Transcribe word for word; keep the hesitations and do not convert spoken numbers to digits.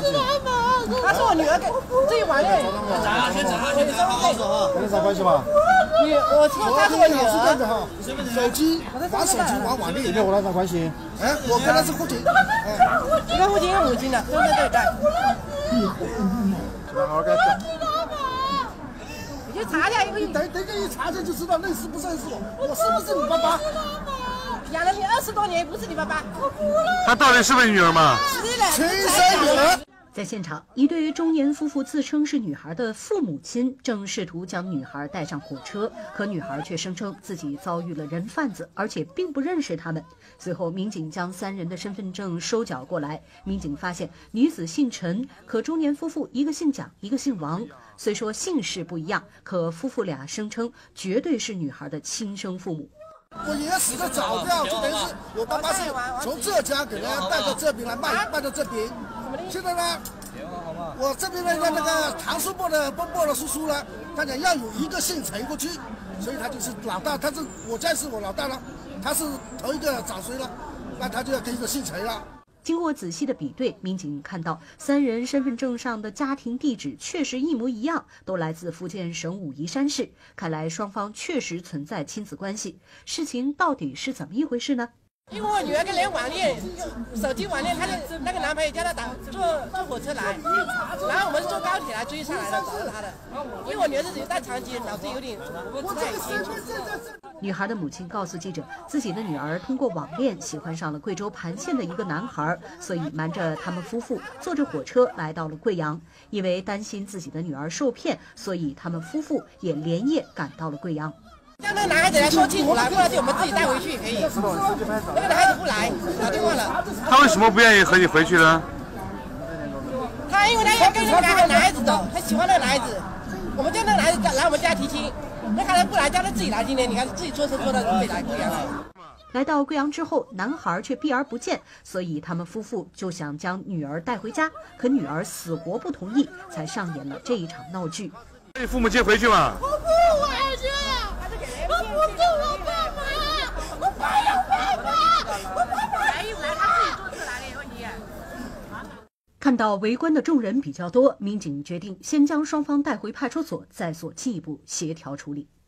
他是我女儿给自己网恋， 跟你啥关系嘛？ 女，我说她是我女儿。 手机玩手机玩网恋， 你跟我俩啥关系？ 哎，我跟他是父亲， 一个父亲一个母亲的，身份证在。 那好好干讲。 你去查一下，因为等等这一查这就知道认识不认识我，我是不是你爸爸？ 养了你二十多年，不是你爸爸。 他到底是不是女儿嘛？ 是的， 亲生女儿。 在现场，一对中年夫妇自称是女孩的父母亲，正试图将女孩带上火车，可女孩却声称自己遭遇了人贩子，而且并不认识他们。随后，民警将三人的身份证收缴过来，民警发现女子姓陈，可中年夫妇一个姓蒋，一个姓王。虽说姓氏不一样，可夫妇俩声称绝对是女孩的亲生父母。 我爷爷死的早掉，就等于是我爸爸是从浙江给人家带到这边来卖，卖到这边。现在呢，我这边的那个唐叔伯的伯伯的叔叔呢，他讲要有一个姓陈过去，所以他就是老大，他是我家是我老大了，他是头一个早衰了，那他就要跟一个姓陈了。 经过仔细的比对，民警看到三人身份证上的家庭地址确实一模一样，都来自福建省武夷山市。看来双方确实存在亲子关系。事情到底是怎么一回事呢？ 因为我女儿跟人网恋，手机网恋，她的那个男朋友叫她打坐坐火车来，然后我们是坐高铁来追上来的，找到她的。因为我女儿是有带残疾，脑子有点不太清楚。 女孩的母亲告诉记者，自己的女儿通过网恋喜欢上了贵州盘县的一个男孩，所以瞒着他们夫妇坐着火车来到了贵阳。因为担心自己的女儿受骗，所以他们夫妇也连夜赶到了贵阳。 让那个男孩子来说清楚了，不然就我们自己带回去也可以。那个男孩子不来，打电话了。 他为什么不愿意和你回去呢？ 他因为他要跟那个男孩子走，他喜欢那个男孩子。我们叫那个男孩子来我们家提亲，那看他不来，叫他自己来。今天你看自己坐车坐到贵来贵阳来。 来到贵阳之后，男孩却避而不见，所以他们夫妇就想将女儿带回家，可女儿死活不同意，才上演了这一场闹剧。 把你父母接回去嘛？ 我不回去，我不是我爸爸，我没有爸爸，我爸爸来一回他自己坐车来的，问题。 看到围观的众人比较多，民警决定先将双方带回派出所，再做进一步协调处理。